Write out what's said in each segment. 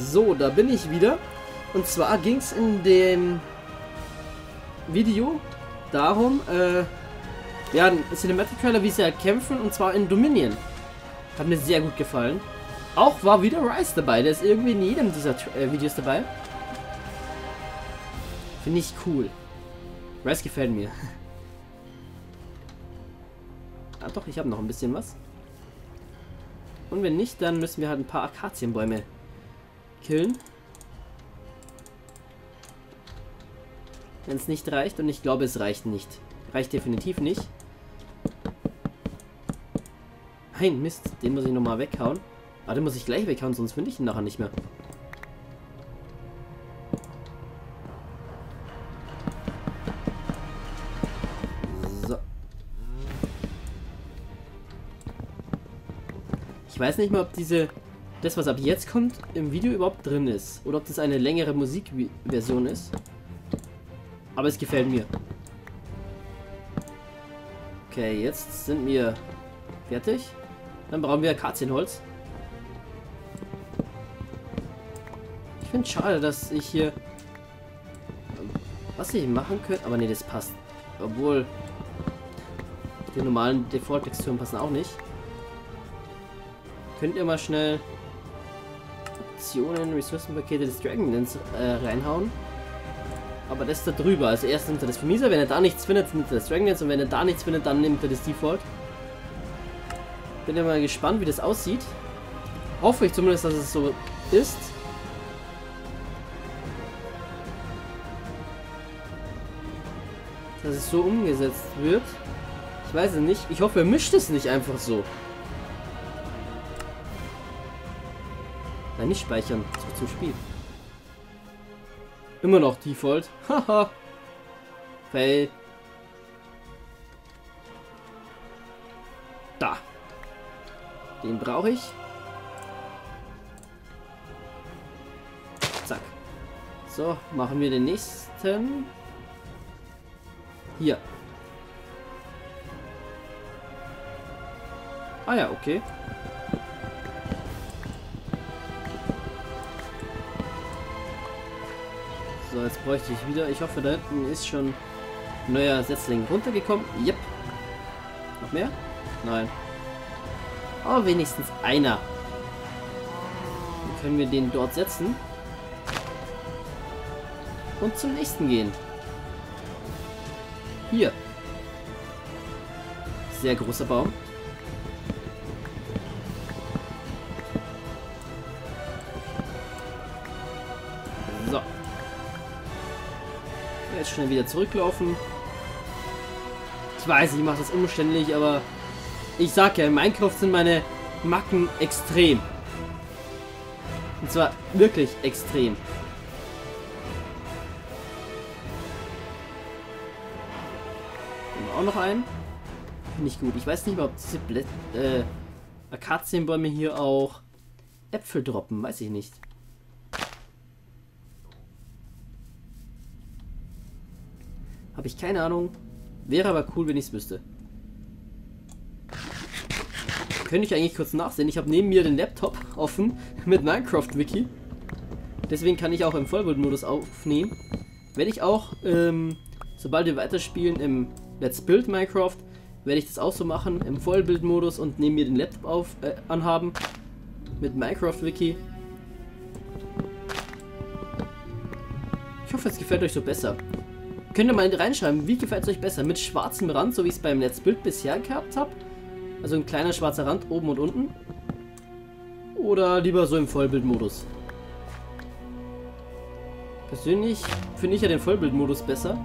So, da bin ich wieder. Und zwar ging es in dem Video darum, ja, ein Cinematic Trailer, wie sie halt kämpfen, und zwar in Dominion. Hat mir sehr gut gefallen. Auch war wieder Rise dabei, der ist irgendwie in jedem dieser Videos dabei. Finde ich cool. Rise gefällt mir. Ah doch, ich habe noch ein bisschen was. Und wenn nicht, dann müssen wir halt ein paar Akazienbäume killen. Wenn es nicht reicht, und ich glaube, es reicht nicht. Reicht definitiv nicht. Nein, Mist, den muss ich nochmal weghauen. Aber den muss ich gleich weghauen, sonst finde ich ihn nachher nicht mehr. So. Ich weiß nicht mal, ob das, was ab jetzt kommt, im Video überhaupt drin ist. Oder ob das eine längere Musikversion ist. Aber es gefällt mir. Okay, jetzt sind wir fertig. Dann brauchen wir Akazienholz. Ich finde es schade, dass ich hier... Was ich machen könnte... Aber nee, das passt. Obwohl... Die normalen Default-Texturen passen auch nicht. Könnt ihr mal schnell... Optionen, Ressourcenpakete des Dragonlance reinhauen. Aber das da drüber. Also erst nimmt er das Vermieser. Wenn er da nichts findet, nimmt er das Dragonlance. Und wenn er da nichts findet, dann nimmt er das Default. Bin ja mal gespannt, wie das aussieht. Hoffe ich zumindest, dass es so ist. Dass es so umgesetzt wird. Ich weiß es nicht. Ich hoffe, er mischt es nicht einfach so. Nein, nicht speichern. Zurück zum Spiel. Immer noch Default. Haha. Fail. Da. Den brauche ich. Zack. So, machen wir den nächsten. Hier. Ah ja, okay. So, jetzt bräuchte ich wieder. Ich hoffe, da hinten ist schon ein neuer Setzling runtergekommen. Yep. Noch mehr? Nein. Aber wenigstens einer. Dann können wir den dort setzen. Und zum nächsten gehen. Hier. Sehr großer Baum. So. Jetzt schnell wieder zurücklaufen. Ich weiß, ich mache das umständlich, aber ich sag ja, in Minecraft sind meine Macken extrem. Und zwar wirklich extrem. Auch noch einen. Finde ich gut. Ich weiß nicht mal, ob diese Akazienbäume hier auch Äpfel droppen. Weiß ich nicht. Habe ich keine Ahnung. Wäre aber cool, wenn ich es wüsste. Könnte ich eigentlich kurz nachsehen. Ich habe neben mir den Laptop offen mit Minecraft-Wiki. Deswegen kann ich auch im Vollbildmodus aufnehmen. Werde ich auch, sobald wir weiterspielen im Let's Build Minecraft, werde ich das auch so machen, im Vollbildmodus und neben mir den Laptop anhaben. Mit Minecraft-Wiki. Ich hoffe, es gefällt euch so besser. Könnt ihr mal reinschreiben, wie gefällt es euch besser? Mit schwarzem Rand, so wie ich es beim Let's Build bisher gehabt habe? Also ein kleiner schwarzer Rand oben und unten? Oder lieber so im Vollbildmodus? Persönlich finde ich ja den Vollbildmodus besser.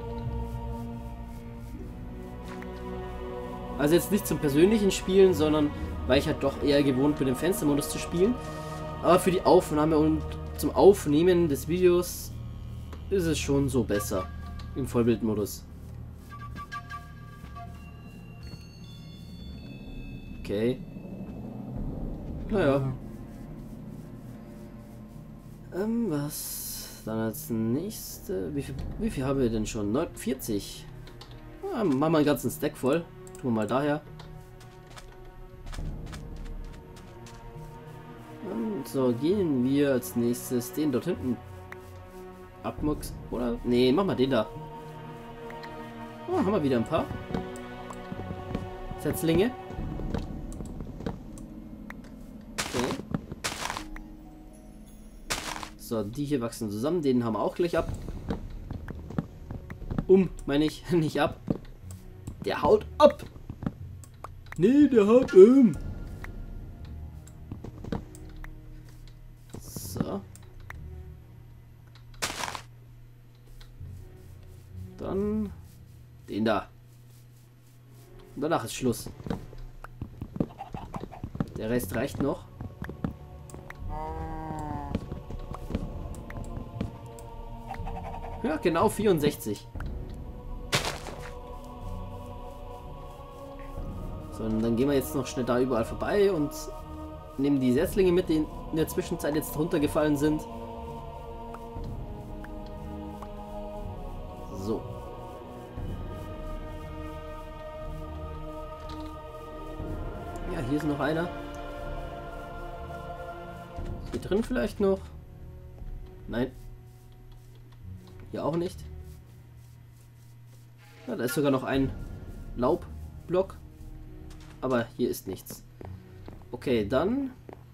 Also jetzt nicht zum persönlichen Spielen, sondern weil ich halt doch eher gewohnt bin, im Fenstermodus zu spielen. Aber für die Aufnahme und zum Aufnehmen des Videos ist es schon so besser. Im Vollbildmodus. Okay. Naja. Was dann als nächste? Wie viel haben wir denn schon? 49. Ja, machen wir einen ganzen Stack voll. Tun wir mal daher. So, gehen wir als nächstes den dort hinten abmux, oder? Nee, mach mal den da. Oh, haben wir wieder ein paar Setzlinge. Okay. So, die hier wachsen zusammen, den haben wir auch gleich ab. Meine ich, nicht ab. Der haut ab! Nee, der haut So. Dann den da. Und danach ist Schluss. Der Rest reicht noch. Ja, genau 64. So, und dann gehen wir jetzt noch schnell da überall vorbei und nehmen die Setzlinge mit, die in der Zwischenzeit jetzt runtergefallen sind. So. Ja, hier ist noch einer. Ist hier drin vielleicht noch? Nein. Hier auch nicht. Ja, da ist sogar noch ein Laubblock. Aber hier ist nichts. Okay, dann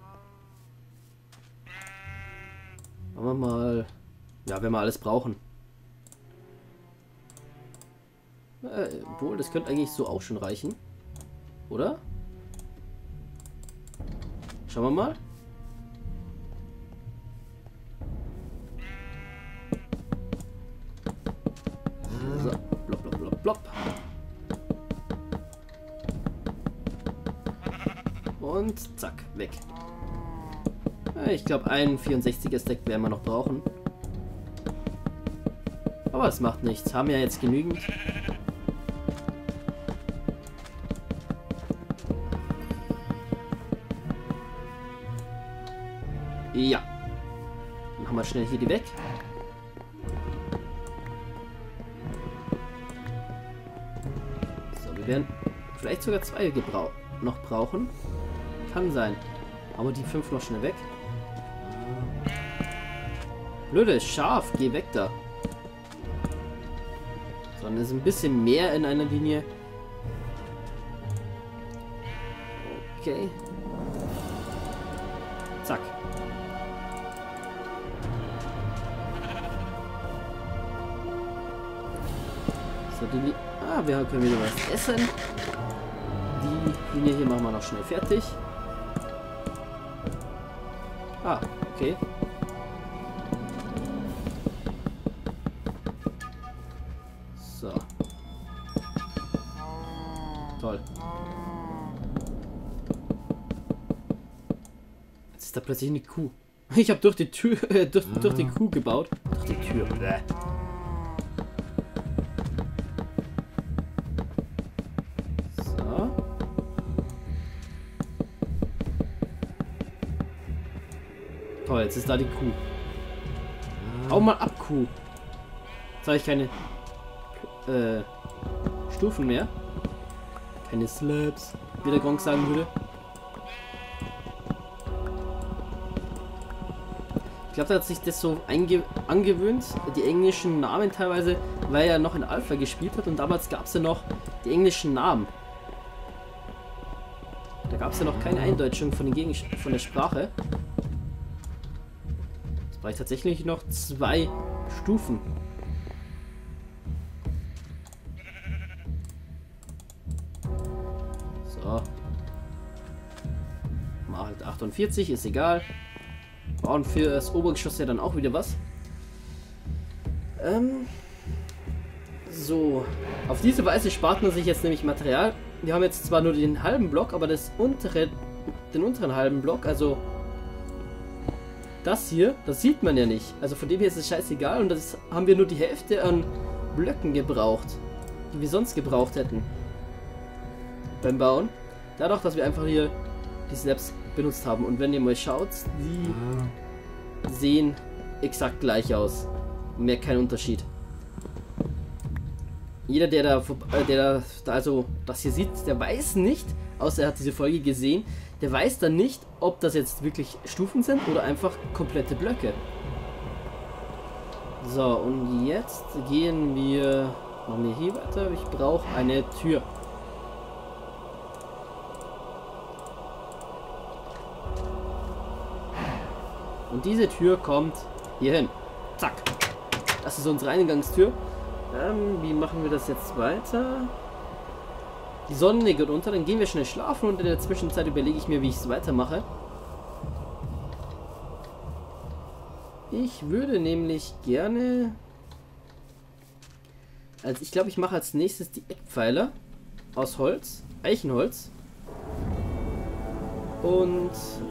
machen wir mal, ja, wenn wir alles brauchen. Obwohl, das könnte eigentlich so auch schon reichen. Oder? Schauen wir mal. So, plopp, plopp, plopp, plopp. Und zack, weg. Ich glaube, ein 64er Stack werden wir noch brauchen. Aber es macht nichts. Haben ja jetzt genügend. Ja. Dann haben wir schnell hier die weg. So, wir werden vielleicht sogar zwei noch brauchen. Kann sein. Aber die 5 noch schnell weg. Blödes Schaf, geh weg da. So, dann ist ein bisschen mehr in einer Linie. Okay. Zack. So, die... Ah, wir können wieder was essen. Die Linie hier machen wir noch schnell fertig. Ah, okay. So. Toll. Jetzt ist da plötzlich eine Kuh. Ich habe durch die Tür, durch die Kuh gebaut. Durch die Tür. Bäh. Toll, jetzt ist da die Kuh. Hau mal ab, Kuh. Jetzt habe ich keine Stufen mehr. Keine Slabs, wie der Gronk sagen würde. Ich glaube, da hat sich das so angewöhnt, die englischen Namen teilweise, weil er noch in Alpha gespielt hat und damals gab es ja noch die englischen Namen. Da gab es ja noch keine Eindeutschung von der Sprache. Jetzt brauche ich tatsächlich noch 2 Stufen. So. Mal halt 48, ist egal. Bauen für das Obergeschoss ja dann auch wieder was. So. Auf diese Weise spart man sich jetzt nämlich Material. Wir haben jetzt zwar nur den halben Block, aber den unteren halben Block, also das hier, das sieht man ja nicht. Also von dem her ist es scheißegal und das haben wir nur die Hälfte an Blöcken gebraucht, die wir sonst gebraucht hätten beim Bauen. Dadurch, dass wir einfach hier die Slabs benutzt haben. Und wenn ihr mal schaut, die sehen exakt gleich aus. Mehr kein Unterschied. Jeder, der da also das hier sieht, der weiß nicht, außer er hat diese Folge gesehen, der weiß dann nicht, ob das jetzt wirklich Stufen sind oder einfach komplette Blöcke. So, und jetzt gehen wir... Machen wir hier weiter. Ich brauche eine Tür. Und diese Tür kommt hier hin. Zack. Das ist unsere Eingangstür. Wie machen wir das jetzt weiter? Die Sonne geht unter, dann gehen wir schnell schlafen und in der Zwischenzeit überlege ich mir, wie ich es weitermache. Ich würde nämlich gerne... Also ich glaube, ich mache als nächstes die Eckpfeiler aus Holz, Eichenholz. Und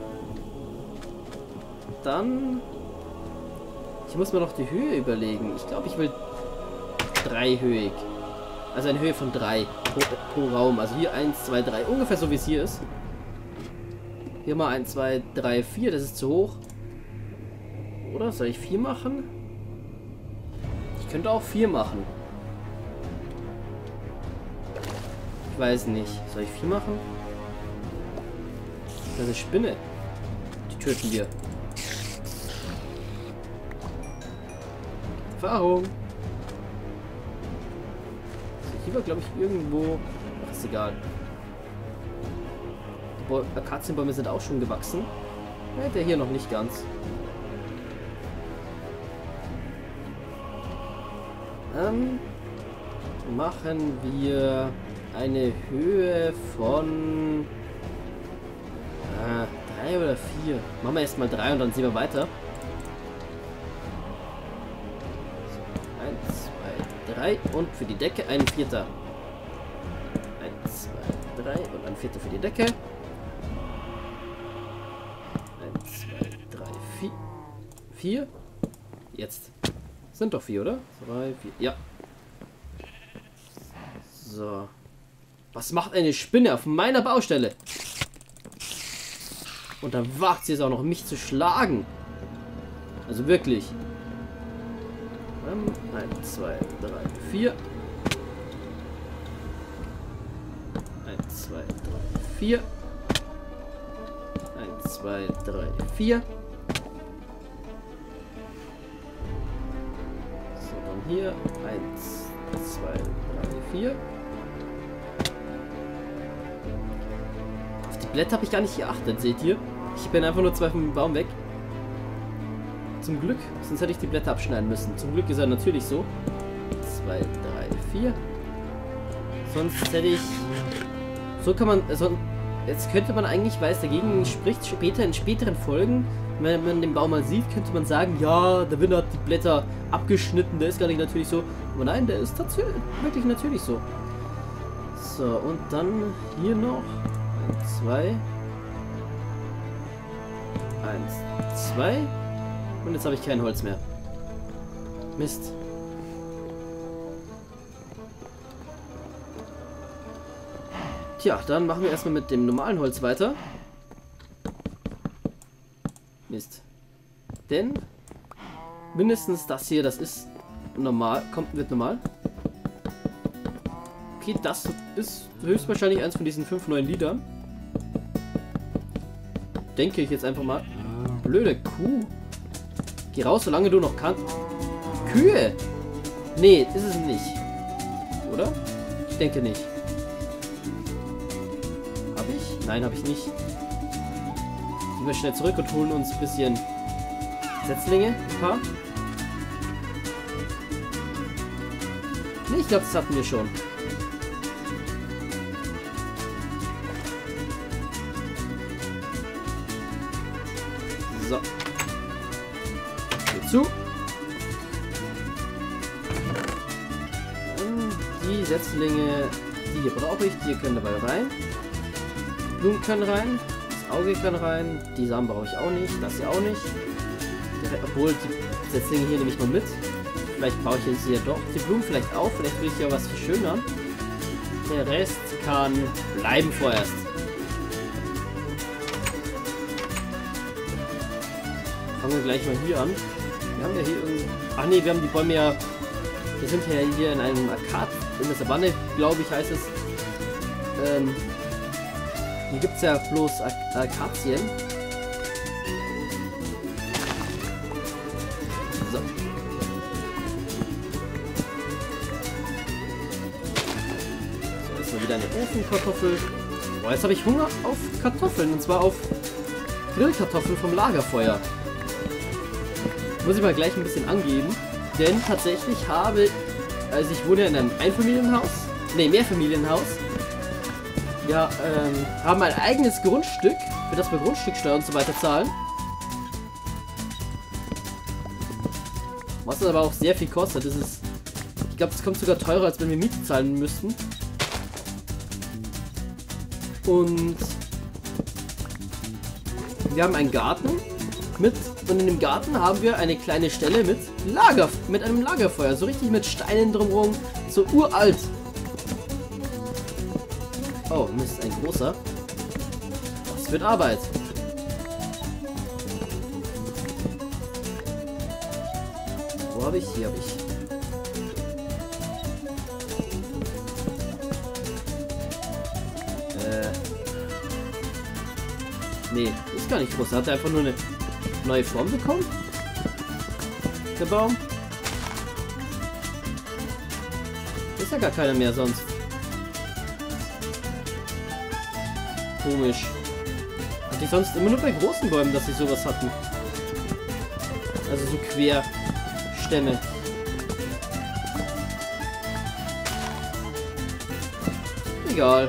dann... Ich muss mir noch die Höhe überlegen. Ich glaube, ich will dreihöhig. Also eine Höhe von 3 pro Raum. Also hier 1, 2, 3. Ungefähr so, wie es hier ist. Hier mal 1, 2, 3, 4. Das ist zu hoch. Oder soll ich 4 machen? Ich könnte auch 4 machen. Ich weiß nicht. Soll ich 4 machen? Das ist eine Spinne. Die töten wir. Erfahrung. Hier war, glaube ich, irgendwo... Ach, ist egal. Die Akazienbäume sind auch schon gewachsen. Ja, der hier noch nicht ganz. Machen wir eine Höhe von 3 oder 4. Machen wir erstmal 3 und dann sehen wir weiter. 1, 2, 3 und für die Decke ein Vierter. 1, 2, 3 und ein Vierter für die Decke. 1, 2, 3, 4. 4. Jetzt. Sind doch 4, oder? 3, 4. Ja. So. Was macht eine Spinne auf meiner Baustelle? Und dann wagt sie es auch noch, mich zu schlagen. Also wirklich. 1, 2, 3, 4. 1, 2, 3, 4. 1, 2, 3, 4. So, dann hier. 1, 2, 3, 4. Auf die Blätter habe ich gar nicht geachtet, seht ihr? Ich bin einfach nur 2 vom Baum weg. Zum Glück, sonst hätte ich die Blätter abschneiden müssen. Zum Glück ist er natürlich so. 2, 3, 4. Sonst hätte ich... So kann man... Also, jetzt könnte man eigentlich, weil es dagegen spricht, später in späteren Folgen, wenn man den Baum mal sieht, könnte man sagen, ja, der Winter hat die Blätter abgeschnitten, der ist gar nicht natürlich so. Aber nein, der ist tatsächlich wirklich natürlich so. So, und dann hier noch 1, 2. 1, 2. Und jetzt habe ich kein Holz mehr. Mist. Tja, dann machen wir erstmal mit dem normalen Holz weiter. Mist. Denn mindestens das hier, das ist normal. Wird normal. Okay, das ist höchstwahrscheinlich eins von diesen 5 neuen Liedern. Denke ich jetzt einfach mal. Blöde Kuh. Geh raus, solange du noch kannst. Kühe! Nee, ist es nicht. Oder? Ich denke nicht. Hab ich? Nein, habe ich nicht. Gehen wir schnell zurück und holen uns ein bisschen Setzlinge. Ein paar. Nee, ich glaube, das hatten wir schon. So. Zu. Die Setzlinge, die hier brauche ich, die können dabei rein. Die Blumen können rein, das Auge kann rein, die Samen brauche ich auch nicht, das hier auch nicht. Obwohl, die Setzlinge hier nehme ich mal mit. Vielleicht brauche ich jetzt hier doch die Blumen vielleicht auch, vielleicht will ich ja was verschönern. Der Rest kann bleiben vorerst. Fangen wir gleich mal hier an. Wir haben ja hier irgendwie... Ach nee, wir haben die Bäume ja... Wir sind ja hier in einem Arkad, in der Savanne, glaube ich, heißt es. Hier gibt es ja bloß Akazien. So. So, jetzt mal wieder eine Ofenkartoffel. Boah, jetzt habe ich Hunger auf Kartoffeln. Und zwar auf Grillkartoffeln vom Lagerfeuer. Muss ich mal gleich ein bisschen angeben. Denn tatsächlich habe... Also ich wohne in einem Einfamilienhaus. Ne, Mehrfamilienhaus. Ja, haben ein eigenes Grundstück, für das wir Grundstücksteuer und so weiter zahlen. Was aber auch sehr viel kostet. Das ist, ich glaube, das kommt sogar teurer, als wenn wir Miete zahlen müssten. Und wir haben einen Garten mit, und in dem Garten haben wir eine kleine Stelle mit einem Lagerfeuer, so richtig mit Steinen drumherum, so uralt. Oh, Mist, ein großer. Das wird Arbeit. Wo habe ich? Hier habe ich. Nee, ist gar nicht groß. Er hat einfach nur eine neue Form bekommen. Der Baum. Ist ja gar keiner mehr sonst. Komisch. Hatte ich sonst immer nur bei großen Bäumen, dass sie sowas hatten. Also so Querstämme. Egal.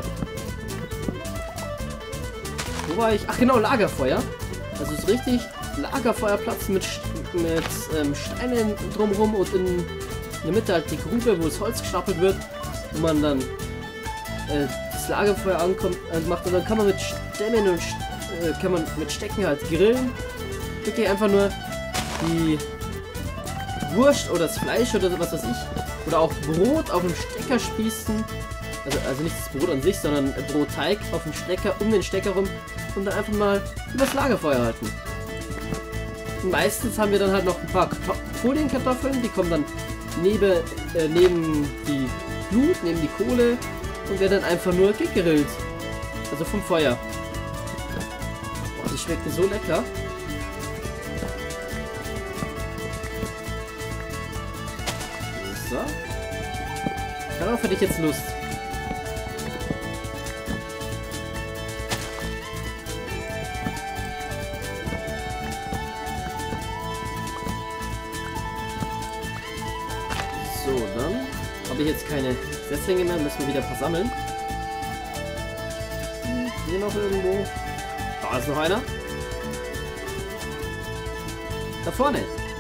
Wo war ich? Ach genau, Lagerfeuer. Also ist richtig Lagerfeuerplatz mit Steinen drumherum und in der Mitte halt die Grube, wo das Holz gestapelt wird, wo man dann das Lagerfeuer macht, und dann kann man mit Stämmen und kann man mit Stecken halt grillen. Wirklich einfach nur die Wurst oder das Fleisch oder was weiß ich. Oder auch Brot auf dem Stecker spießen. Also nicht das Brot an sich, sondern Brotteig auf dem Stecker, um den Stecker rum, und dann einfach mal übers Lagerfeuer halten. Und meistens haben wir dann halt noch ein paar Folienkartoffeln, die kommen dann neben die Glut, neben die Kohle, und werden dann einfach nur gegrillt. Also vom Feuer. Boah, die schmecken so lecker. So. Darauf hätte ich jetzt Lust. So, dann habe ich jetzt keine Setzlinge mehr, müssen wir wieder versammeln. Hier noch irgendwo. Da ist noch einer. Da vorne.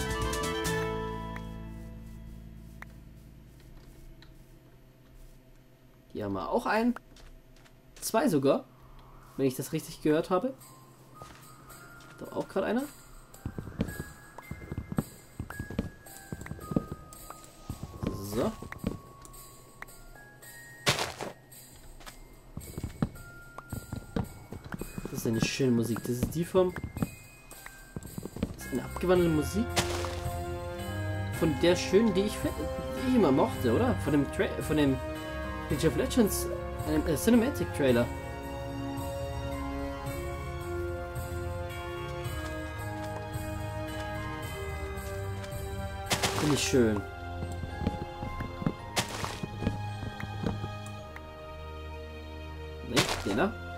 Hier haben wir auch einen. Zwei sogar. Wenn ich das richtig gehört habe. Da auch gerade einer. So. Das ist eine schöne Musik. Das ist die vom... Das ist eine abgewandelte Musik. Von der schönen, die ich immer mochte, oder? Von dem League of Legends Cinematic Trailer. Finde ich schön. Ne, den da.